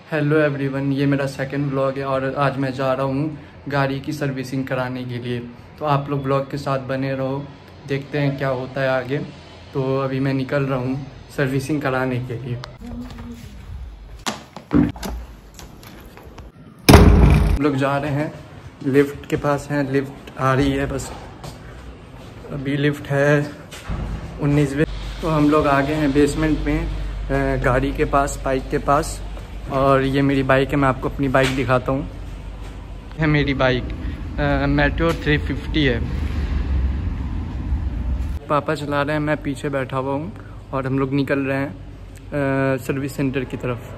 Hello everyone, ये मेरा second blog है और आज मैं जा रहा हूँ गाड़ी की सर्विसिंग कराने के लिए। तो आप लोग ब्लॉग के साथ बने रहो, देखते हैं क्या होता है आगे। तो अभी मैं निकल रहा हूँ सर्विसिंग कराने के लिए। हम लोग जा रहे हैं, लिफ्ट के पास हैं, लिफ्ट आ रही है, बस अभी लिफ्ट है 19वें। तो हम लोग आ गए हैं बेसमेंट में, गाड़ी के पास, बाइक के पास। और ये मेरी बाइक है, मैं आपको अपनी बाइक दिखाता हूँ। है मेरी बाइक मेट्रो 350 है। पापा चला रहे हैं, मैं पीछे बैठा हुआ हूँ और हम लोग निकल रहे हैं सर्विस सेंटर की तरफ।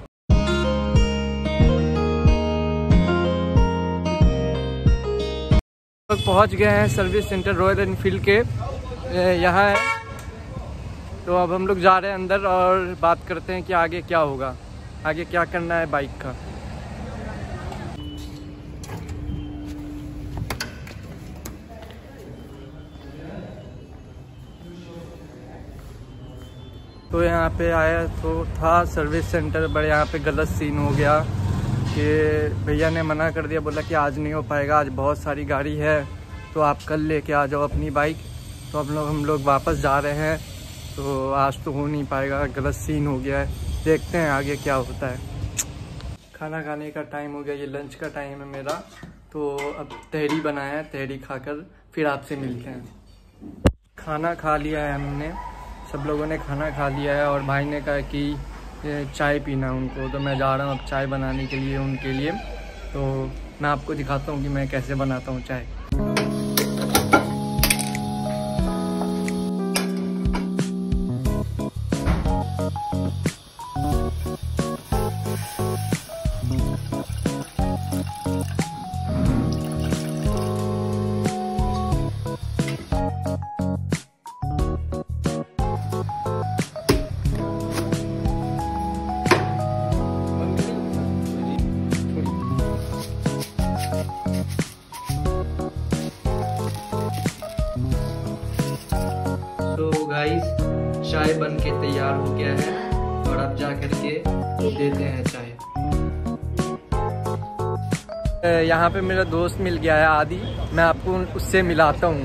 लोग पहुँच गए हैं सर्विस सेंटर रॉयल एनफील्ड के, यहाँ है। तो अब हम लोग जा रहे हैं अंदर और बात करते हैं कि आगे क्या होगा, आगे क्या करना है बाइक का। तो यहाँ पे आया तो था सर्विस सेंटर, बड़े यहाँ पे गलत सीन हो गया कि भैया ने मना कर दिया, बोला कि आज नहीं हो पाएगा, आज बहुत सारी गाड़ी है तो आप कल लेके आ जाओ अपनी बाइक। तो हम लोग वापस जा रहे हैं, तो आज तो हो नहीं पाएगा, गलत सीन हो गया है। देखते हैं आगे क्या होता है। खाना खाने का टाइम हो गया, ये लंच का टाइम है मेरा। तो अब तहरी बनाया है, तहरी खाकर फिर आपसे मिलते हैं। खाना खा लिया है हमने, सब लोगों ने खाना खा लिया है और भाई ने कहा कि चाय पीना उनको, तो मैं जा रहा हूँ अब चाय बनाने के लिए उनके लिए। तो मैं आपको दिखाता हूँ कि मैं कैसे बनाता हूँ चाय। तो गाइस, चाय बन के तैयार हो गया है और अब जा करके देते हैं चाय। यहाँ पे मेरा दोस्त मिल गया है आदि, मैं आपको उससे मिलाता हूँ।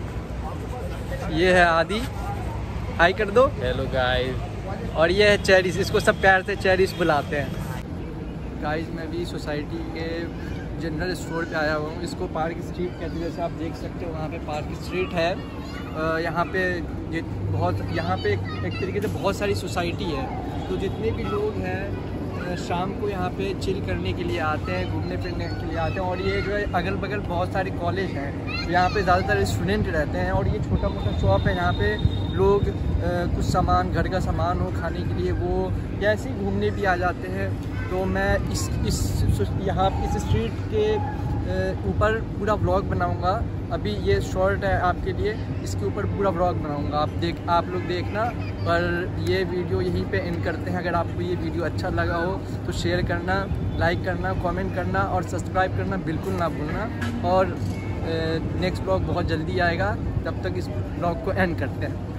ये है आदि, हाय कर दो। Hello guys. और ये है चेरिस, इसको सब प्यार से चेरिस बुलाते हैं। गाइस, मैं भी सोसाइटी के जनरल स्टोर पे आया हुआ हूँ। इसको पार्क स्ट्रीट कहते हैं, जैसे आप देख सकते हो वहाँ पे पार्क स्ट्रीट है। यहाँ पे यहाँ पे एक तरीके से बहुत सारी सोसाइटी है। तो जितने भी लोग हैं शाम को यहाँ पे चिल करने के लिए आते हैं, घूमने फिरने के लिए आते हैं। और ये जो है अगल बगल बहुत सारे कॉलेज हैं, तो यहाँ पे ज़्यादातर स्टूडेंट रहते हैं। और ये छोटा मोटा शॉप है, यहाँ पे लोग कुछ सामान, घर का सामान हो खाने के लिए, वो या ऐसे ही घूमने भी आ जाते हैं। तो मैं यहाँ इस स्ट्रीट के ऊपर पूरा व्लॉग बनाऊंगा। अभी ये शॉर्ट है आपके लिए, इसके ऊपर पूरा व्लॉग बनाऊंगा, आप लोग देखना। पर ये वीडियो यहीं पे एंड करते हैं। अगर आपको ये वीडियो अच्छा लगा हो तो शेयर करना, लाइक करना, कमेंट करना और सब्सक्राइब करना बिल्कुल ना भूलना। और नेक्स्ट व्लॉग बहुत जल्दी आएगा, तब तक इस व्लॉग को एंड करते हैं।